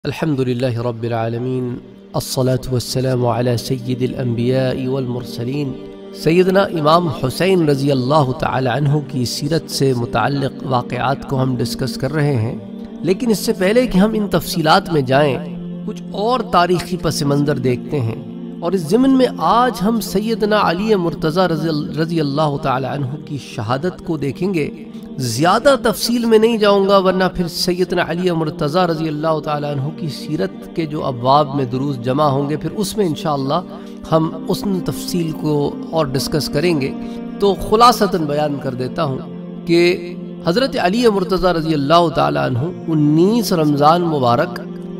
الحمدللہ رب العالمین الصلاة والسلام علی سید الانبیاء والمرسلین سیدنا امام حسین رضی اللہ تعالی عنہ کی سیرت سے متعلق واقعات کو ہم ڈسکس کر رہے ہیں، لیکن اس سے پہلے کہ ہم ان تفصیلات میں جائیں کچھ اور تاریخی پس منظر دیکھتے ہیں، اور اس ضمن میں آج ہم سیدنا علی مرتضیٰ رضی اللہ تعالی عنہ کی شہادت کو دیکھیں گے۔ زیادہ تفصیل میں نہیں جاؤں گا ورنہ پھر سیدنا علی مرتضیٰ رضی اللہ تعالی عنہ کی سیرت کے جو ابواب میں دروس جمع ہوں گے، پھر اس میں انشاءاللہ ہم اس تفصیل کو اور ڈسکس کریں گے۔ تو خلاصتاً بیان کر دیتا ہوں کہ حضرت علی مرتضیٰ رضی اللہ تعالی عنہ 19 رمضان مبارک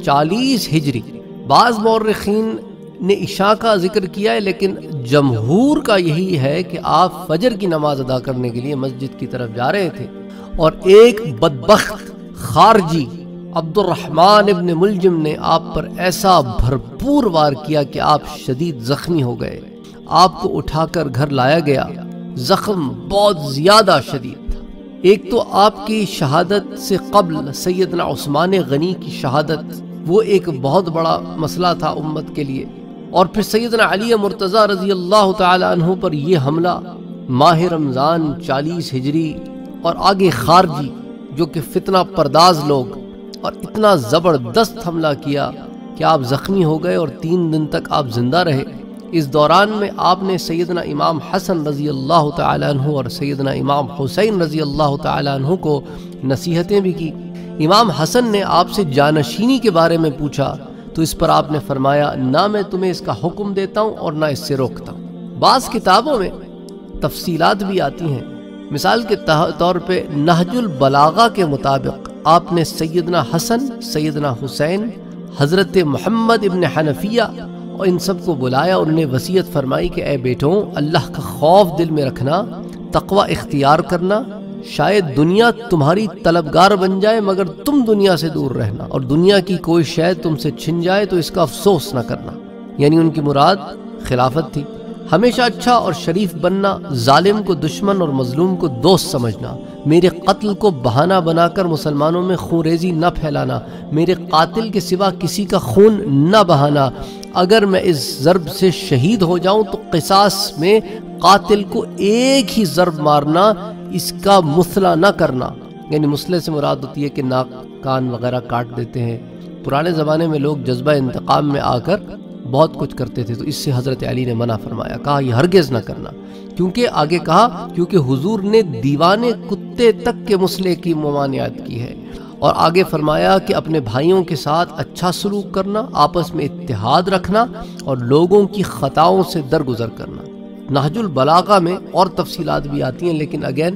40 ہجری، بعض مورخین نے عشاء کا ذکر کیا ہے لیکن جمہور کا یہی ہے کہ آپ فجر کی نماز ادا کرنے کے لیے مسجد کی طرف جا رہے تھے، اور ایک بدبخت خارجی عبد الرحمن ابن ملجم نے آپ پر ایسا بھرپور وار کیا کہ آپ شدید زخمی ہو گئے۔ آپ کو اٹھا کر گھر لایا گیا، زخم بہت زیادہ شدید تھا۔ ایک تو آپ کی شہادت سے قبل سیدنا عثمان غنی کی شہادت، وہ ایک بہت بڑا مسئلہ تھا امت کے لیے، اور پھر سیدنا علی مرتضیٰ رضی اللہ تعالی عنہ پر یہ حملہ ماہ رمضان 40 ہجری، اور آگے خارجی جو کہ فتنہ پرداز لوگ، اور اتنا زبردست حملہ کیا کہ آپ زخمی ہو گئے اور 3 دن تک آپ زندہ رہے۔ اس دوران میں آپ نے سیدنا امام حسن رضی اللہ تعالی عنہ اور سیدنا امام حسین رضی اللہ تعالی عنہ کو نصیحتیں بھی کی۔ امام حسن نے آپ سے جانشینی کے بارے میں پوچھا تو اس پر آپ نے فرمایا، نہ میں تمہیں اس کا حکم دیتا ہوں اور نہ اس سے روکتا ہوں۔ بعض کتابوں میں تفصیلات بھی آتی ہیں، مثال کے طور پہ نہج البلاغہ کے مطابق آپ نے سیدنا حسن، سیدنا حسین، حضرت محمد ابن حنفیہ اور ان سب کو بلایا، اور انہیں وصیت فرمائی کہ اے بیٹوں، اللہ کا خوف دل میں رکھنا، تقوی اختیار کرنا، شاید دنیا تمہاری طلبگار بن جائے مگر تم دنیا سے دور رہنا، اور دنیا کی کوئی شے تم سے چھن جائے تو اس کا افسوس نہ کرنا۔ یعنی ان کی مراد خلافت تھی۔ ہمیشہ اچھا اور شریف بننا، ظالم کو دشمن اور مظلوم کو دوست سمجھنا، میرے قتل کو بہانہ بنا کر مسلمانوں میں خون ریزی نہ پھیلانا، میرے قاتل کے سوا کسی کا خون نہ بہانا، اگر میں اس ضرب سے شہید ہو جاؤں تو قصاص میں قاتل کو ایک ہی ضرب مارنا، اس کا مثلا نہ کرنا۔ یعنی مثلے سے مراد ہوتی ہے کہ ناک کان وغیرہ کاٹ دیتے ہیں۔ پرانے زمانے میں لوگ جذبہ انتقام میں آ کر بہت کچھ کرتے تھے، تو اس سے حضرت علی نے منع فرمایا، کہا یہ ہرگز نہ کرنا، کیونکہ آگے کہا کیونکہ حضور نے دیوانے کتے تک کے مثلے کی ممانعت کی ہے، اور آگے فرمایا کہ اپنے بھائیوں کے ساتھ اچھا سلوک کرنا، آپس میں اتحاد رکھنا، اور لوگوں کی خطاؤں سے درگزر کرنا۔ نہج البلاغہ میں اور تفصیلات بھی آتی ہیں، لیکن اگین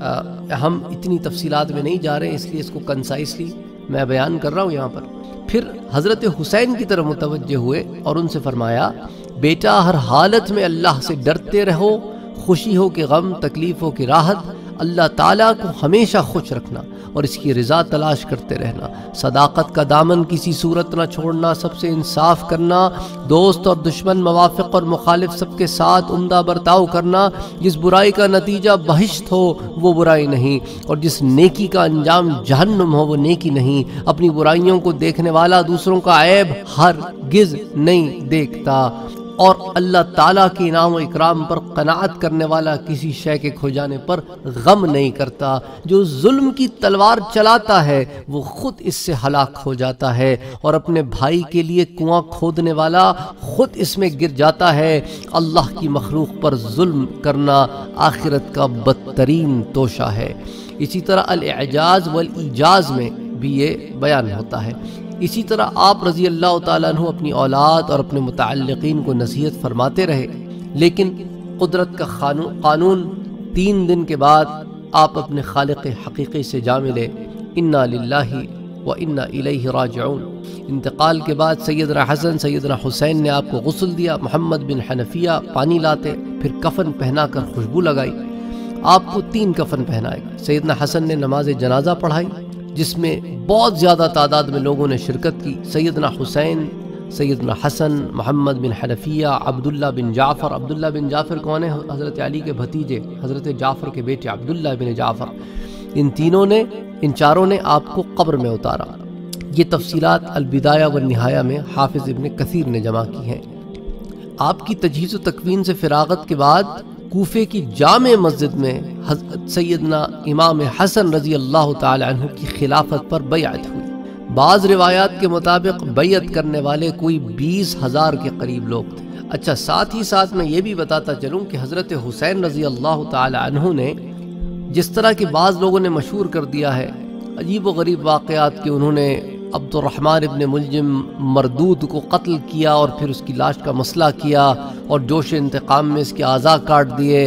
ہم اتنی تفصیلات میں نہیں جا رہے ہیں، اس لیے اس کو کنسائسلی میں بیان کر رہا ہوں یہاں پر۔ پھر حضرت حسین کی طرف متوجہ ہوئے اور ان سے فرمایا، بیٹا ہر حالت میں اللہ سے ڈرتے رہو، خوشی ہو کہ غم، تکلیف ہو کہ راحت، اللہ تعالیٰ کو ہمیشہ خوش رکھنا اور اس کی رضا تلاش کرتے رہنا، صداقت کا دامن کسی صورت نہ چھوڑنا، سب سے انصاف کرنا، دوست اور دشمن، موافق اور مخالف سب کے ساتھ عمدہ برتاؤ کرنا، جس برائی کا نتیجہ بہشت ہو وہ برائی نہیں، اور جس نیکی کا انجام جہنم ہو وہ نیکی نہیں، اپنی برائیوں کو دیکھنے والا دوسروں کا عیب ہرگز نہیں دیکھتا، اور اللہ تعالیٰ کے انعام و اکرام پر قناعت کرنے والا کسی شے کے کھو جانے پر غم نہیں کرتا۔ جو ظلم کی تلوار چلاتا ہے وہ خود اس سے ہلاک ہو جاتا ہے، اور اپنے بھائی کے لیے کنواں کھودنے والا خود اس میں گر جاتا ہے۔ اللہ کی مخلوق پر ظلم کرنا آخرت کا بدترین توشہ ہے۔ اسی طرح الاعجاز والایجاز میں بھی یہ بیان ہوتا ہے۔ اسی طرح آپ رضی اللہ تعالیٰ عنہ اپنی اولاد اور اپنے متعلقین کو نصیحت فرماتے رہے، لیکن قدرت کا قانون 3 دن کے بعد آپ اپنے خالق حقیقی سے جا ملے۔ انا للہ و انا الیہ راجعون۔ انتقال کے بعد سیدنا حسن، سیدنا حسین نے آپ کو غسل دیا، محمد بن حنفیہ پانی لاتے، پھر کفن پہنا کر خوشبو لگائی۔ آپ کو 3 کفن پہنائے گئے۔ سیدنا حسن نے نماز جنازہ پڑھائی جس میں بہت زیادہ تعداد میں لوگوں نے شرکت کی۔ سیدنا حسین، سیدنا حسن، محمد بن حنفیہ، عبداللہ بن جعفر۔ عبداللہ بن جعفر کون ہے؟ حضرت علی کے بھتیجے، حضرت جعفر کے بیٹے عبداللہ بن جعفر۔ ان چاروں نے آپ کو قبر میں اتارا۔ یہ تفصیلات البدایہ والنہایہ میں حافظ ابن کثیر نے جمع کی ہیں۔ آپ کی تجہیز و تکوین سے فراغت کے بعد کوفے کی جامع مسجد میں حضرت سیدنا امام حسن رضی اللہ تعالی عنہ کی خلافت پر بیعت ہوئی۔ بعض روایات کے مطابق بیعت کرنے والے کوئی 20,000 کے قریب لوگ تھے۔ اچھا، ساتھ ہی ساتھ میں یہ بھی بتاتا چلوں کہ حضرت حسین رضی اللہ تعالی عنہ نے جس طرح کہ بعض لوگوں نے مشہور کر دیا ہے عجیب و غریب واقعات کہ انہوں نے عبد الرحمن ابن ملجم مردود کو قتل کیا اور پھر اس کی لاش کا مسئلہ کیا اور جوش انتقام میں اس کے اعضاء کاٹ دیے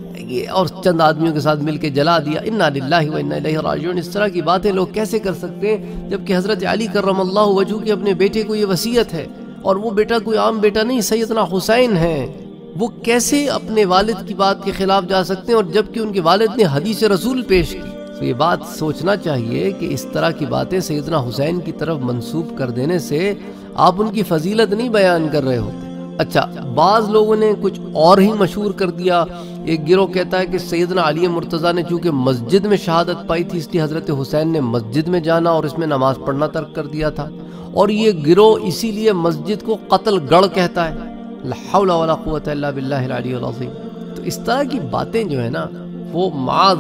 اور چند آدمیوں کے ساتھ مل کے جلا دیا۔ انا للہ و انا الیہ راجعون۔ اس طرح کی باتیں لوگ کیسے کر سکتے ہیں جبکہ حضرت علی کرم اللہ وجہہ کی اپنے بیٹے کو یہ وصیت ہے، اور وہ بیٹا کوئی عام بیٹا نہیں، سیدنا حسین ہے۔ وہ کیسے اپنے والد کی بات کے خلاف جا سکتے ہیں اور جبکہ ان کے والد نے حدیث رسول پیش کی؟ تو یہ بات سوچنا چاہیے کہ اس طرح کی باتیں سیدنا حسین کی طرف منسوب کر دینے سے آپ ان کی فضیلت نہیں بیان کر رہے ہوتے۔ اچھا، بعض لوگوں نے کچھ اور ہی مشہور کر دیا۔ ایک گروہ کہتا ہے کہ سیدنا علی مرتضیٰ نے چونکہ مسجد میں شہادت پائی تھی اس لیے حضرت حسین نے مسجد میں جانا اور اس میں نماز پڑھنا ترک کر دیا تھا، اور یہ گروہ اسی لیے مسجد کو قتل گڑھ کہتا ہے۔ لا حول ولا قوت الا باللہ العلی العظیم۔ تو اس طرح کی باتیں جو ہے نا وہ معاذ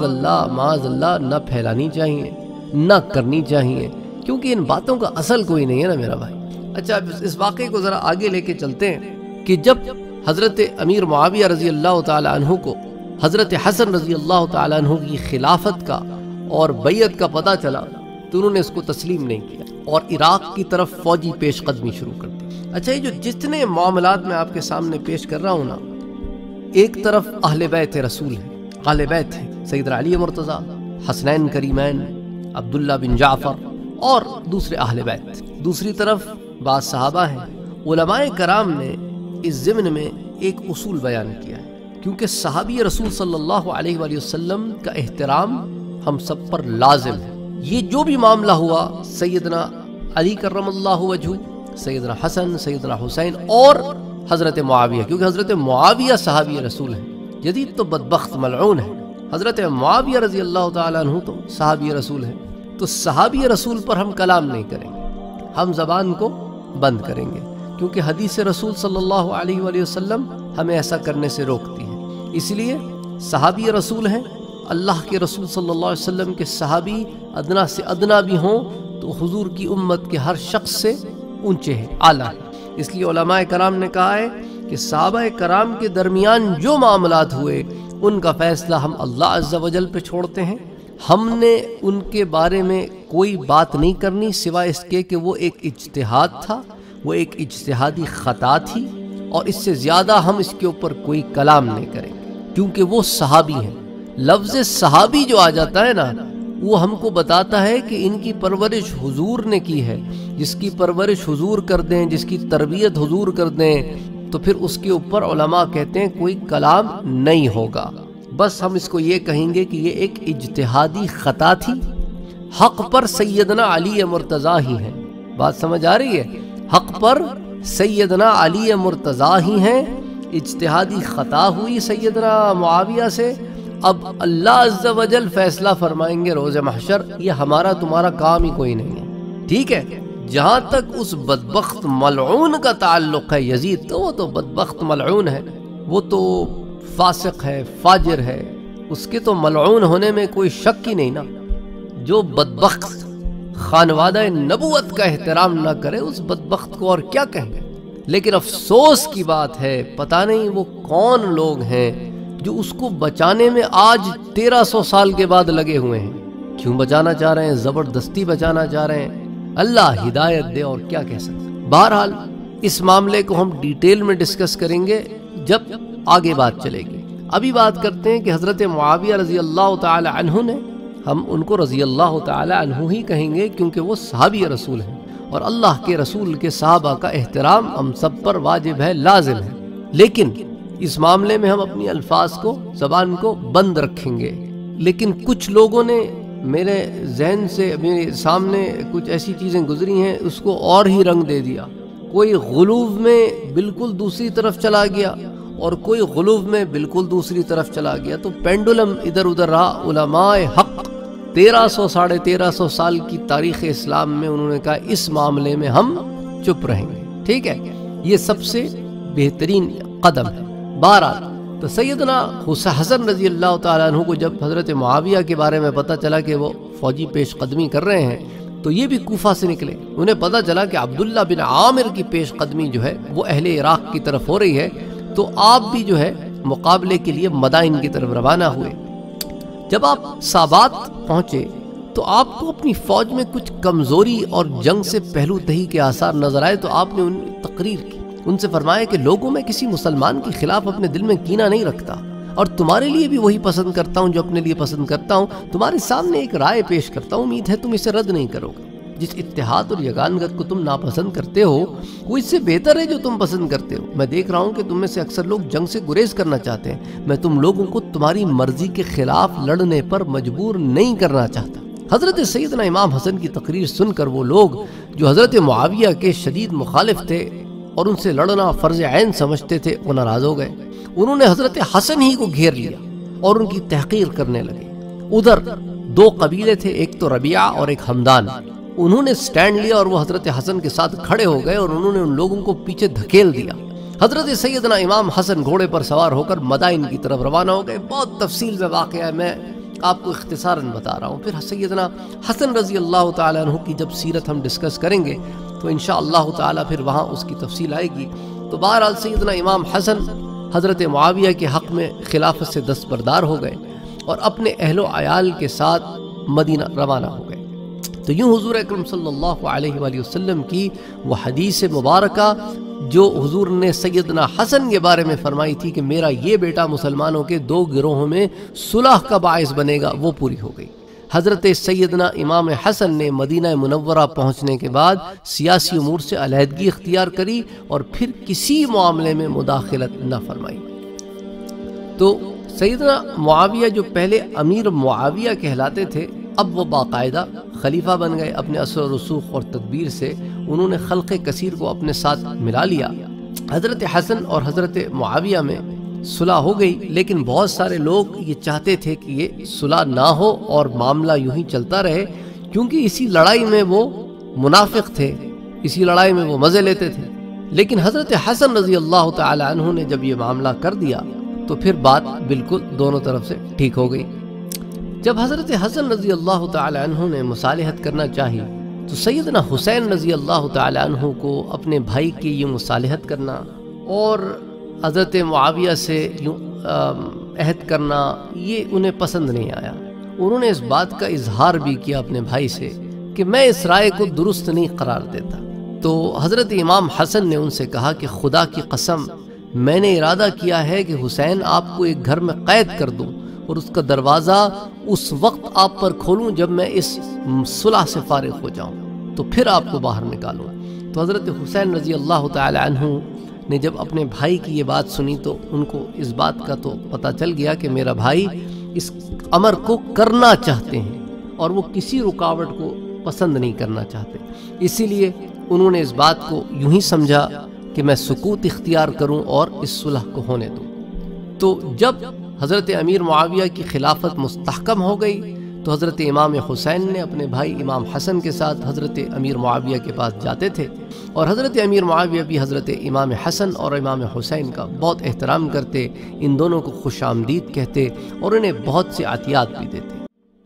اللہ نہ پھیلانی چاہیے، نہ کرنی چاہیے، کیونکہ ان باتوں کا اصل کوئی نہیں ہے نا میرا بھائی۔ اچھا، اس واقعے کو ذرا آگے لے کے چلتے ہیں کہ جب حضرت امیر معاویہ رضی اللہ تعالی عنہ کو حضرت حسن رضی اللہ تعالی عنہ کی خلافت کا اور بیعت کا پتہ چلا تو انہوں نے اس کو تسلیم نہیں کیا اور عراق کی طرف فوجی پیش قدمی شروع کر دی۔ اچھا، یہ جو جتنے معاملات میں آپ کے سامنے پیش کر رہا ہوں نا، ایک طرف اہل بیت رسول ہیں، اہل بیت ہیں سیدنا علی مرتضیٰ، حسنین کریمین، عبداللہ بن جعفر اور دوسرے اہل بیت، دوسری طرف بعض صحابہ ہیں۔ علماء کرام نے اس ضمن میں ایک اصول بیان کیا ہے، کیونکہ صحابی رسول صلی اللہ علیہ وآلہ وسلم کا احترام ہم سب پر لازم ہے۔ یہ جو بھی معاملہ ہوا سیدنا علی کرم اللہ وجہہ، سیدنا حسن، سیدنا حسین اور حضرت معاویہ، کیونکہ حضرت معاویہ صحابی رسول ہیں، جدید تو بدبخت ملعون ہے، حضرت معاویہ رضی اللہ تعالیٰ عنہ تو صحابی رسول ہیں، تو صحابی رسول پر ہم کلام نہیں کریں گے، ہم زبان کو بند کریں گے، کیونکہ حدیث رسول صلی اللہ علیہ وآلہ وسلم ہمیں ایسا کرنے سے روکتی ہے۔ اس لیے صحابی رسول ہیں، اللہ کے رسول صلی اللہ علیہ وسلم کے صحابی ادنا سے ادنا بھی ہوں تو حضور کی امت کے ہر شخص سے اونچے ہیں، اعلیٰ ہیں۔ اس لیے علماء کرام نے کہا ہے کہ صحابہ کرام کے درمیان جو معاملات ہوئے ان کا فیصلہ ہم اللہ عز و جل پہ چھوڑتے ہیں، ہم نے ان کے بارے میں کوئی بات نہیں کرنی سوائے اس کے کہ وہ ایک اجتہاد تھا، وہ ایک اجتہادی خطا تھی، اور اس سے زیادہ ہم اس کے اوپر کوئی کلام نہیں کریں گے، کیونکہ وہ صحابی ہیں۔ لفظ صحابی جو آ جاتا ہے نا، وہ ہم کو بتاتا ہے کہ ان کی پرورش حضور نے کی ہے۔ جس کی پرورش حضور کر دیں، جس کی تربیت حضور کر دیں، تو پھر اس کے اوپر علماء کہتے ہیں کوئی کلام نہیں ہوگا، بس ہم اس کو یہ کہیں گے کہ یہ ایک اجتہادی خطا تھی، حق پر سیدنا علی مرتضیٰ ہی ہیں۔ بات سمجھ آ رہی ہے؟ حق پر سیدنا علی مرتضیٰ ہی ہیں، اجتہادی خطا ہوئی سیدنا معاویہ سے، اب اللہ عز و جل فیصلہ فرمائیں گے روز محشر، یہ ہمارا تمہارا کام ہی کوئی نہیں ہے، ٹھیک ہے؟ جہاں تک اس بدبخت ملعون کا تعلق ہے یزید، تو وہ تو بدبخت ملعون ہے، وہ تو فاسق ہے، فاجر ہے، اس کے تو ملعون ہونے میں کوئی شک ہی نہیں نا۔ جو بدبخت خانوادہ نبوت کا احترام نہ کرے اس بدبخت کو اور کیا کہیں گے۔ لیکن افسوس کی بات ہے، پتہ نہیں وہ کون لوگ ہیں جو اس کو بچانے میں آج 1300 سال کے بعد لگے ہوئے ہیں۔ کیوں بچانا چاہ رہے ہیں؟ زبردستی بچانا چاہ رہے ہیں، اللہ ہدایت دے، اور کیا کہہ سکتے ہیں۔ بہرحال اس معاملے کو ہم ڈیٹیل میں ڈسکس کریں گے جب آگے بات چلے گی۔ ابھی بات کرتے ہیں کہ حضرت معاویہ رضی اللہ تعالی عنہ نے، ہم ان کو رضی اللہ تعالی عنہ ہی کہیں گے کیونکہ وہ صحابی رسول ہیں، اور اللہ کے رسول کے صحابہ کا احترام ہم سب پر واجب ہے، لازم ہے، لیکن اس معاملے میں ہم اپنی الفاظ کو، زبان کو بند رکھیں گے۔ لیکن کچھ لوگوں نے میرے ذہن سے، میرے سامنے کچھ ایسی چیزیں گزری ہیں، اس کو اور ہی رنگ دے دیا۔ کوئی غلوف میں بالکل دوسری طرف چلا گیا اور کوئی غلوف میں بالکل دوسری طرف چلا گیا، تو پینڈولم ادھر ادھر رہا۔ علماء حق 1300 ساڑھے 1300 سال کی تاریخ اسلام میں انہوں نے کہا اس معاملے میں ہم چپ رہیں گے، ٹھیک ہے، یہ سب سے بہترین قدم ہے۔ بہرحال تو سیدنا حسن رضی اللہ تعالیٰ عنہ کو جب حضرت معاویہ کے بارے میں پتہ چلا کہ وہ فوجی پیش قدمی کر رہے ہیں تو یہ بھی کوفہ سے نکلے۔ انہیں پتہ چلا کہ عبداللہ بن عامر کی پیش قدمی جو ہے وہ اہل عراق کی طرف ہو رہی ہے، تو آپ بھی جو ہے مقابلے کے لیے مدائن کی طرف روانہ ہوئے۔ جب آپ سابات پہنچے تو آپ کو اپنی فوج میں کچھ کمزوری اور جنگ سے پہلو تہی کے آثار نظر آئے، تو آپ نے ان تقریر کی، ان سے فرمایا کہ لوگوں میں کسی مسلمان کے خلاف اپنے دل میں کینہ نہیں رکھتا، اور تمہارے لیے بھی وہی پسند کرتا ہوں جو اپنے لیے پسند کرتا ہوں۔ تمہارے سامنے ایک رائے پیش کرتا ہوں، امید ہے تم اسے رد نہیں کرو گے۔ جس اتحاد اور یگانگت کو تم ناپسند کرتے ہو وہ اس سے بہتر ہے جو تم پسند کرتے ہو۔ میں دیکھ رہا ہوں کہ تم میں سے اکثر لوگ جنگ سے گریز کرنا چاہتے ہیں، میں تم لوگوں کو تمہاری مرضی کے خلاف لڑنے پر مجبور نہیں کرنا چاہتا۔ حضرت سیدنا امام حسن کی تقریر سن کر وہ لوگ جو حضرت معاویہ کے شدید مخالف تھے اور ان سے لڑنا فرض عین سمجھتے تھے وہ ناراض ہو گئے۔ انہوں نے حضرت حسن ہی کو گھیر لیا اور ان کی تحقیر کرنے لگے۔ ادھر دو قبیلے تھے، ایک تو ربیعہ اور ایک حمدان، انہوں نے سٹینڈ لیا اور وہ حضرت حسن کے ساتھ کھڑے ہو گئے اور انہوں نے ان لوگوں کو پیچھے دھکیل دیا۔ حضرت سیدنا امام حسن گھوڑے پر سوار ہو کر مدائن کی طرف روانہ ہو گئے۔ بہت تفصیل میں واقعہ ہے، میں آپ کو اختصاراً بتا رہا ہوں۔ پھر سیدنا حسن رضی اللہ تعالیٰ عنہ کی جب سیرت ہم ڈسکس کریں گے تو انشاءاللہ تعالیٰ پھر وہاں اس کی تفصیل آئے گی۔ تو بہرحال سیدنا امام حسن حضرت معاویہ کے حق میں خلافت سے دستبردار ہو گئے اور اپنے اہل و عیال کے ساتھ مدینہ روانہ ہو گئے۔ تو یوں حضور اکرم صلی اللہ علیہ وآلہ وسلم کی وہ حدیث مبارکہ جو حضور نے سیدنا حسن کے بارے میں فرمائی تھی کہ میرا یہ بیٹا مسلمانوں کے دو گروہوں میں صلح کا باعث بنے گا، وہ پوری ہو گئی۔ حضرت سیدنا امام حسن نے مدینہ منورہ پہنچنے کے بعد سیاسی امور سے علیحدگی اختیار کری اور پھر کسی معاملے میں مداخلت نہ فرمائی۔ تو سیدنا معاویہ جو پہلے امیر معاویہ کہلاتے تھے اب وہ باقاعدہ خلیفہ بن گئے۔ اپنے اثر و رسوخ اور تدبیر سے انہوں نے خلق کثیر کو اپنے ساتھ ملا لیا۔ حضرت حسن اور حضرت معاویہ میں صلح ہو گئی، لیکن بہت سارے لوگ یہ چاہتے تھے کہ یہ صلح نہ ہو اور معاملہ یوں ہی چلتا رہے، کیونکہ اسی لڑائی میں وہ منافق تھے، اسی لڑائی میں وہ مزے لیتے تھے۔ لیکن حضرت حسن رضی اللہ تعالی عنہ نے جب یہ معاملہ کر دیا تو پھر بات بالکل دونوں طرف سے ٹھیک ہو گئی۔ جب حضرت حسن رضی اللہ تعالی عنہ نے مصالحت کرنا چاہی تو سیدنا حسین رضی اللہ تعالی عنہ کو اپنے بھائی کی یہ مصالحت کرنا اور حضرت معاویہ سے یوں عہد کرنا یہ انہیں پسند نہیں آیا۔ انہوں نے اس بات کا اظہار بھی کیا اپنے بھائی سے کہ میں اس رائے کو درست نہیں قرار دیتا۔ تو حضرت امام حسن نے ان سے کہا کہ خدا کی قسم میں نے ارادہ کیا ہے کہ حسین آپ کو ایک گھر میں قید کر دوں اور اس کا دروازہ اس وقت آپ پر کھولوں جب میں اس صلح سے فارغ ہو جاؤں، تو پھر آپ کو باہر نکالوں۔ تو حضرت حسین رضی اللہ تعالی عنہ نے جب اپنے بھائی کی یہ بات سنی تو ان کو اس بات کا تو پتہ چل گیا کہ میرا بھائی اس امر کو کرنا چاہتے ہیں اور وہ کسی رکاوٹ کو پسند نہیں کرنا چاہتے، اسی لیے انہوں نے اس بات کو یوں ہی سمجھا کہ میں سکوت اختیار کروں اور اس صلح کو ہونے دوں۔ تو جب حضرت امیر معاویہ کی خلافت مستحکم ہو گئی تو حضرت امام حسین نے اپنے بھائی امام حسن کے ساتھ حضرت امیر معاویہ کے پاس جاتے تھے، اور حضرت امیر معاویہ بھی حضرت امام حسن اور امام حسین کا بہت احترام کرتے، ان دونوں کو خوش آمدید کہتے اور انہیں بہت سے عطیات بھی دیتے۔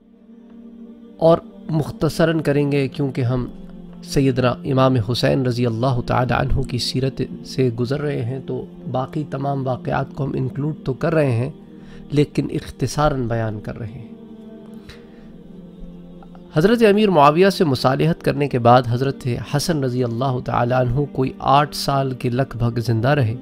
اور مختصراً کریں گے کیونکہ ہم سیدنا امام حسین رضی اللہ تعالی عنہ کی سیرت سے گزر رہے ہیں، تو باقی تمام واقعات کو ہم انکلوڈ تو کر رہے ہیں لیکن اختصاراً بیان کر رہے ہیں۔ حضرت امیر معاویہ سے مصالحت کرنے کے بعد حضرت حسن رضی اللہ تعالی عنہ کوئی 8 سال کے لگ بھگ زندہ رہے۔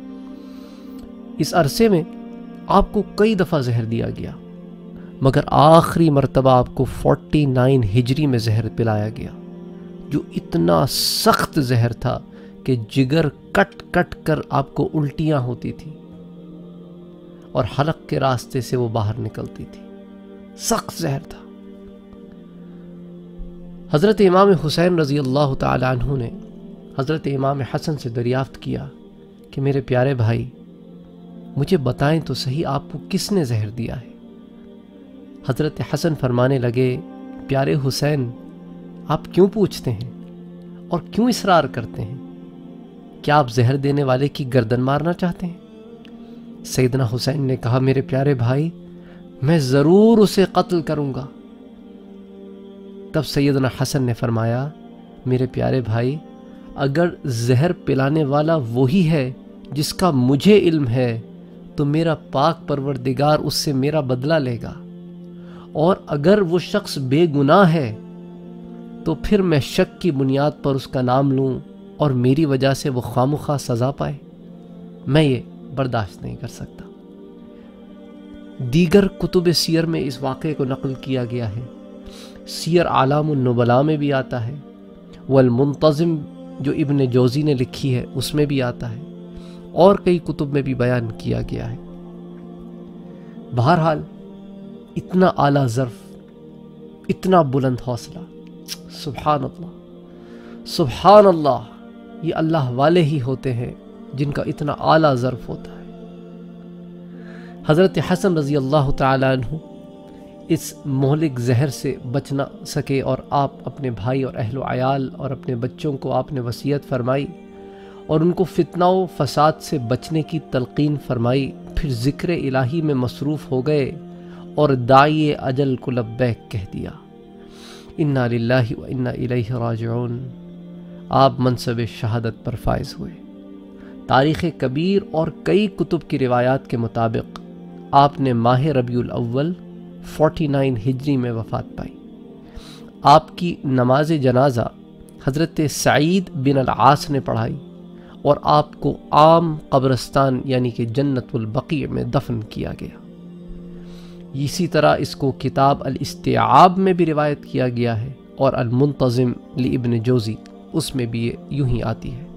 اس عرصے میں آپ کو کئی دفعہ زہر دیا گیا، مگر آخری مرتبہ آپ کو 49 ہجری میں زہر پلایا گیا، جو اتنا سخت زہر تھا کہ جگر کٹ کٹ کر آپ کو الٹیاں ہوتی تھیں اور حلق کے راستے سے وہ باہر نکلتی تھی، سخت زہر تھا۔ حضرت امام حسین رضی اللہ تعالی عنہ نے حضرت امام حسن سے دریافت کیا کہ میرے پیارے بھائی مجھے بتائیں تو صحیح آپ کو کس نے زہر دیا ہے؟ حضرت حسن فرمانے لگے، پیارے حسین، آپ کیوں پوچھتے ہیں اور کیوں اصرار کرتے ہیں؟ کیا آپ زہر دینے والے کی گردن مارنا چاہتے ہیں؟ سیدنا حسین نے کہا، میرے پیارے بھائی، میں ضرور اسے قتل کروں گا۔ تب سیدنا حسن نے فرمایا، میرے پیارے بھائی، اگر زہر پلانے والا وہی ہے جس کا مجھے علم ہے تو میرا پاک پروردگار اس سے میرا بدلہ لے گا، اور اگر وہ شخص بے گناہ ہے تو پھر میں شک کی بنیاد پر اس کا نام لوں اور میری وجہ سے وہ خامخواہ سزا پائے؟ میں یہ برداشت نہیں کر سکتا۔ دیگر کتب سیر میں اس واقعے کو نقل کیا گیا ہے، سیر اعلام النبلاء میں بھی آتا ہے، والمنتظم جو ابن جوزی نے لکھی ہے اس میں بھی آتا ہے، اور کئی کتب میں بھی بیان کیا گیا ہے۔ بہرحال اتنا اعلیٰ ظرف، اتنا بلند حوصلہ، سبحان اللہ سبحان اللہ، یہ اللہ والے ہی ہوتے ہیں جن کا اتنا اعلیٰ ظرف ہوتا ہے۔ حضرت حسن رضی اللہ تعالی عنہ اس مہلک زہر سے بچ نہ سکے، اور آپ اپنے بھائی اور اہل و عیال اور اپنے بچوں کو آپ نے وصیت فرمائی اور ان کو فتنہ و فساد سے بچنے کی تلقین فرمائی۔ پھر ذکر الہی میں مصروف ہو گئے اور داعی اجل کو لبیک کہہ دیا۔ انا للہ و انا الیہ راجعون۔ آپ منصب شہادت پر فائز ہوئے۔ تاریخ کبیر اور کئی کتب کی روایات کے مطابق آپ نے ماہ ربیع الاول 49 ہجری میں وفات پائی۔ آپ کی نماز جنازہ حضرت سعید بن العاص نے پڑھائی اور آپ کو عام قبرستان یعنی کہ جنت البقیع میں دفن کیا گیا۔ اسی طرح اس کو کتاب الاستیعاب میں بھی روایت کیا گیا ہے، اور المنتظم لابن جوزی اس میں بھی یہ یوں ہی آتی ہے۔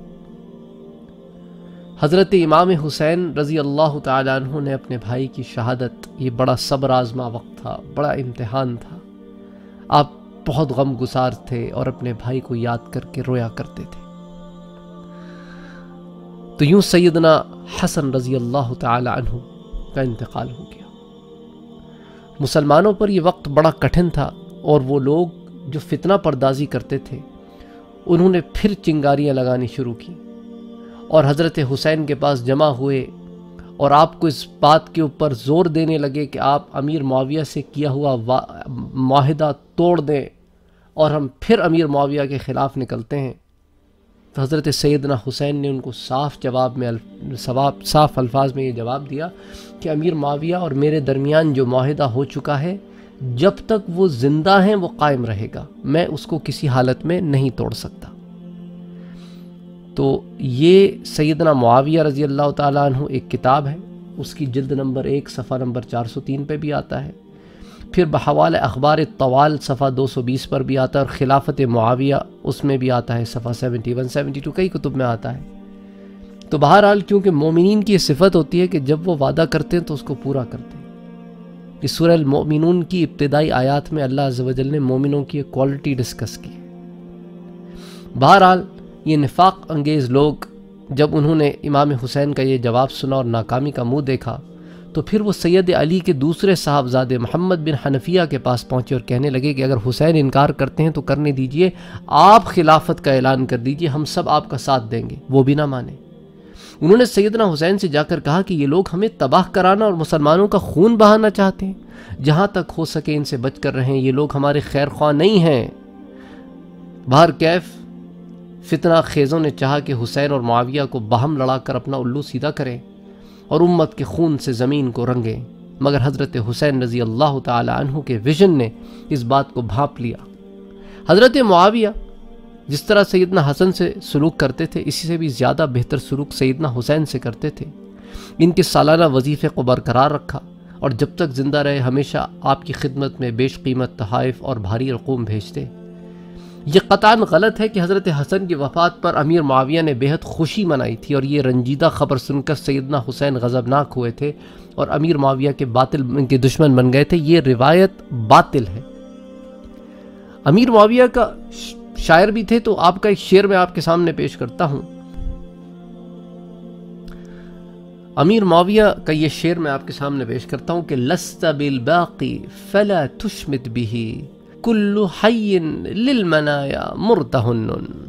حضرت امام حسین رضی اللہ تعالی عنہ نے اپنے بھائی کی شہادت، یہ بڑا صبر آزما وقت تھا، بڑا امتحان تھا۔ آپ بہت غم گسار تھے اور اپنے بھائی کو یاد کر کے رویا کرتے تھے۔ تو یوں سیدنا حسن رضی اللہ تعالی عنہ کا انتقال ہو گیا۔ مسلمانوں پر یہ وقت بڑا کٹھن تھا، اور وہ لوگ جو فتنہ پردازی کرتے تھے انہوں نے پھر چنگاریاں لگانی شروع کی، اور حضرت حسین کے پاس جمع ہوئے اور آپ کو اس بات کے اوپر زور دینے لگے کہ آپ امیر معاویہ سے کیا ہوا معاہدہ توڑ دیں اور ہم پھر امیر معاویہ کے خلاف نکلتے ہیں۔ تو حضرت سیدنا حسین نے ان کو صاف الفاظ میں یہ جواب دیا کہ امیر معاویہ اور میرے درمیان جو معاہدہ ہو چکا ہے، جب تک وہ زندہ ہیں وہ قائم رہے گا، میں اس کو کسی حالت میں نہیں توڑ سکتا۔ تو یہ سیدنا معاویہ رضی اللہ تعالیٰ عنہ ایک کتاب ہے، اس کی جلد نمبر 1 صفحہ نمبر 403 پہ بھی آتا ہے، پھر بحوالِ اخبار الطوال صفحہ 220 پر بھی آتا ہے، اور خلافت معاویہ اس میں بھی آتا ہے صفحہ 71 72، کئی کتب میں آتا ہے۔ تو بہرحال کیونکہ مومنین کی یہ صفت ہوتی ہے کہ جب وہ وعدہ کرتے ہیں تو اس کو پورا کرتے ہیں۔ اس سورہ المؤمنون کی ابتدائی آیات میں اللہ عز و جل نے مومنوں کی ایک کوالٹی ڈسکس کی ہے۔ بہرحال یہ نفاق انگیز لوگ جب انہوں نے امام حسین کا یہ جواب سنا اور ناکامی کا منہ دیکھا، تو پھر وہ سید علی کے دوسرے صاحبزادے محمد بن حنفیہ کے پاس پہنچے اور کہنے لگے کہ اگر حسین انکار کرتے ہیں تو کرنے دیجئے، آپ خلافت کا اعلان کر دیجئے، ہم سب آپ کا ساتھ دیں گے۔ وہ بھی نہ مانے۔ انہوں نے سیدنا حسین سے جا کر کہا کہ یہ لوگ ہمیں تباہ کرانا اور مسلمانوں کا خون بہانا چاہتے ہیں، جہاں تک ہو سکے ان سے بچ کر رہیں، یہ لوگ ہمارے خیر خواہ نہیں ہیں۔ بہر کیف فتنہ خیزوں نے چاہا کہ حسین اور معاویہ کو باہم لڑا کر اپنا الو سیدھا کریں اور امت کے خون سے زمین کو رنگیں، مگر حضرت حسین رضی اللہ تعالی عنہ کے ویژن نے اس بات کو بھانپ لیا۔ حضرت معاویہ جس طرح سیدنا حسن سے سلوک کرتے تھے، اسی سے بھی زیادہ بہتر سلوک سیدنا حسین سے کرتے تھے۔ ان کے سالانہ وظیفے کو برقرار رکھا، اور جب تک زندہ رہے ہمیشہ آپ کی خدمت میں بیش قیمت تحائف اور بھاری رقوم بھیجتے۔ یہ قطعاً غلط ہے کہ حضرت حسن کی وفات پر امیر معاویہ نے بے حد خوشی منائی تھی، اور یہ رنجیدہ خبر سن کر سیدنا حسین غضبناک ہوئے تھے اور امیر معاویہ کے دشمن بن گئے تھے۔ یہ روایت باطل ہے۔ امیر معاویہ کا شاعر بھی تھے، تو آپ کا ایک شعر میں آپ کے سامنے پیش کرتا ہوں۔ امیر معاویہ کا یہ شعر میں آپ کے سامنے پیش کرتا ہوں کہ لست بالباقی فلا تشمت به کل حی للمنایا مرتہن۔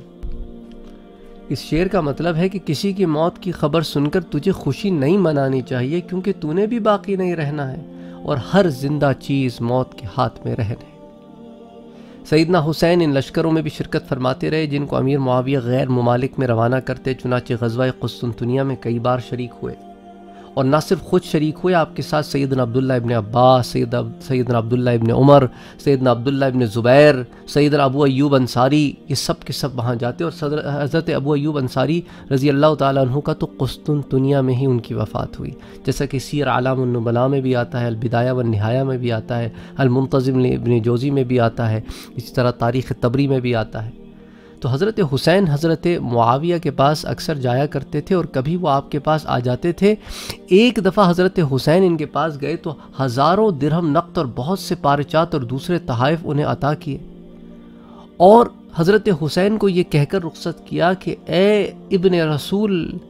اس شعر کا مطلب ہے کہ کسی کی موت کی خبر سن کر تجھے خوشی نہیں منانی چاہیے، کیونکہ تو نے بھی باقی نہیں رہنا ہے اور ہر زندہ چیز موت کے ہاتھ میں رہن ہے۔ سیدنا حسین ان لشکروں میں بھی شرکت فرماتے رہے جن کو امیر معاویہ غیر ممالک میں روانہ کرتے، چنانچہ غزوہ قسطنطنیہ میں کئی بار شریک ہوئے، اور نہ صرف خود شریک ہوئے، آپ کے ساتھ سیدنا عبداللہ ابن عباس، سیدنا عبداللہ ابن عمر، سیدنا عبداللہ ابن زبیر، سیدنا ابو ایوب انصاری، یہ سب کے سب وہاں جاتے، اور حضرت ابو ایوب انصاری رضی اللہ تعالیٰ عنہ کا تو قسطنطنیہ میں ہی ان کی وفات ہوئی، جیسا کہ سیر اعلام النبلاء میں بھی آتا ہے، البدایہ والنہایہ میں بھی آتا ہے، المنتظم ابن جوزی میں بھی آتا ہے، اسی طرح تاریخ طبری میں بھی آتا ہے۔ تو حضرت حسین حضرت معاویہ کے پاس اکثر جایا کرتے تھے، اور کبھی وہ آپ کے پاس آ جاتے تھے۔ ایک دفعہ حضرت حسین ان کے پاس گئے تو ہزاروں درہم نقد اور بہت سے پارچات اور دوسرے تحائف انہیں عطا کیے، اور حضرت حسین کو یہ کہہ کر رخصت کیا کہ اے ابن رسول،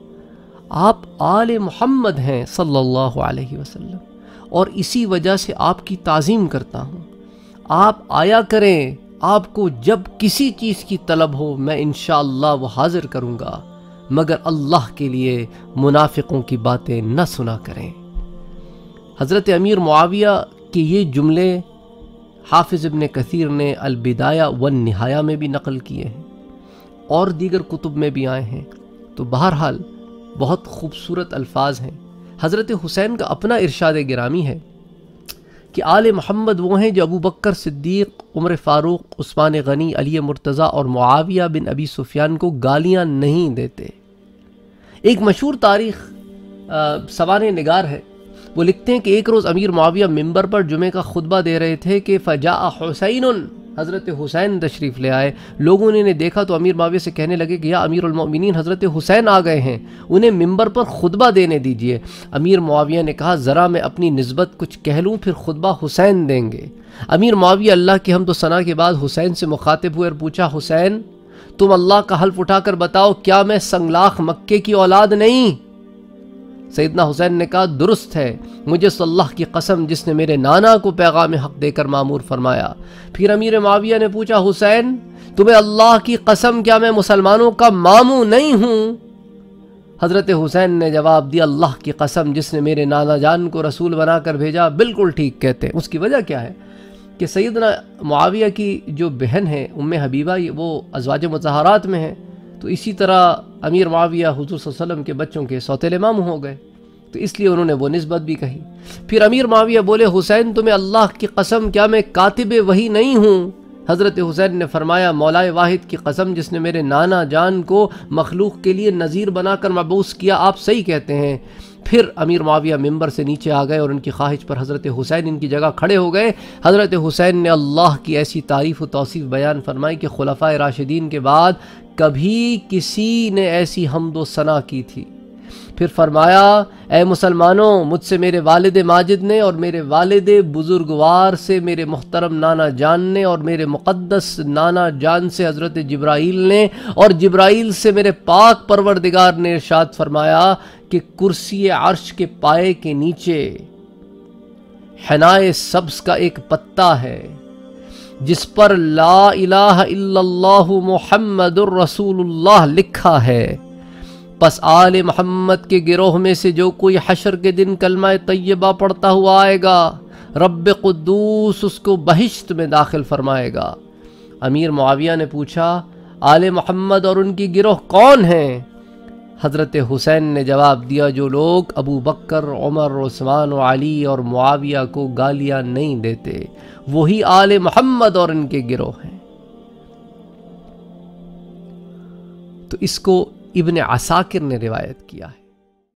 آپ آل محمد ہیں صلی اللہ علیہ وسلم، اور اسی وجہ سے آپ کی تعظیم کرتا ہوں، آپ آیا کریں، آپ کو جب کسی چیز کی طلب ہو میں انشاءاللہ وہ حاضر کروں گا، مگر اللہ کے لیے منافقوں کی باتیں نہ سنا کریں۔ حضرت امیر معاویہ کے یہ جملے حافظ ابن کثیر نے البدایہ والنہایہ میں بھی نقل کیے ہیں اور دیگر کتب میں بھی آئے ہیں، تو بہرحال بہت خوبصورت الفاظ ہیں۔ حضرت حسین کا اپنا ارشاد گرامی ہے کہ آل محمد وہ ہیں جو ابو بکر صدیق، عمر فاروق، عثمان غنی، علی مرتضیٰ اور معاویہ بن ابی سفیان کو گالیاں نہیں دیتے۔ ایک مشہور تاریخ سوانح نگار ہے، وہ لکھتے ہیں کہ ایک روز امیر معاویہ ممبر پر جمعہ کا خطبہ دے رہے تھے کہ فجاء حسین، حضرت حسین تشریف لے آئے۔ لوگوں نے انہیں دیکھا تو امیر معاویہ سے کہنے لگے کہ یا امیر المؤمنین، حضرت حسین آ گئے ہیں، انہیں ممبر پر خطبہ دینے دیجئے۔ امیر معاویہ نے کہا ذرا میں اپنی نسبت کچھ کہہ لوں، پھر خطبہ حسین دیں گے۔ امیر معاویہ اللہ کی حمد و ثنا کے بعد حسین سے مخاطب ہوئے اور پوچھا حسین، تم اللہ کا حلف اٹھا کر بتاؤ کیا میں سنگلاخ مکے کی اولاد نہیں؟ سیدنا حسین نے کہا درست ہے، مجھے اللہ کی قسم جس نے میرے نانا کو پیغام حق دے کر معمور فرمایا۔ پھر امیر معاویہ نے پوچھا حسین، تمہیں اللہ کی قسم کیا میں مسلمانوں کا ماموں نہیں ہوں؟ حضرت حسین نے جواب دیا اللہ کی قسم جس نے میرے نانا جان کو رسول بنا کر بھیجا بالکل ٹھیک کہتے ہیں۔ اس کی وجہ کیا ہے کہ سیدنا معاویہ کی جو بہن ہے ام حبیبہ، وہ ازواج مطہرات میں ہیں، تو اسی طرح امیر معاویہ حضور صلی اللہ علیہ وسلم کے بچوں کے سوتیلے ماموں ہو گئے، تو اس لیے انہوں نے وہ نسبت بھی کہی۔ پھر امیر معاویہ بولے حسین تمہیں اللہ کی قسم کیا میں کاتب وحی نہیں ہوں؟ حضرت حسین نے فرمایا مولا واحد کی قسم جس نے میرے نانا جان کو مخلوق کے لیے نذیر بنا کر مبعوث کیا، آپ صحیح کہتے ہیں۔ پھر امیر معاویہ ممبر سے نیچے آ گئے اور ان کی خواہش پر حضرت حسین ان کی جگہ کھڑے ہو گئے۔ حضرت حسین نے اللہ کی ایسی تعریف و توصیف بیان فرمائی کہ خلفائے راشدین کے بعد کبھی کسی نے ایسی حمد و ثنا کی تھی۔ پھر فرمایا اے مسلمانوں، مجھ سے میرے والد ماجد نے اور میرے والد بزرگوار سے میرے محترم نانا جان نے اور میرے مقدس نانا جان سے حضرت جبرائیل نے اور جبرائیل سے میرے پاک پروردگار نے ارشاد فرمایا کہ کرسی عرش کے پائے کے نیچے حنائے سبز کا ایک پتا ہے جس پر لا الہ الا اللہ محمد الرسول اللہ لکھا ہے۔ پس آل محمد کے گروہ میں سے جو کوئی حشر کے دن کلمہ طیبہ پڑھتا ہوا آئے گا، رب قدوس اس کو بہشت میں داخل فرمائے گا۔ امیر معاویہ نے پوچھا آل محمد اور ان کی گروہ کون ہیں؟ حضرت حسین نے جواب دیا جو لوگ ابو بکر، عمر، عثمان و علی اور معاویہ کو گالیاں نہیں دیتے وہی آل محمد اور ان کے گروہ ہیں۔ تو اس کو ابن عساکر نے روایت کیا ہے۔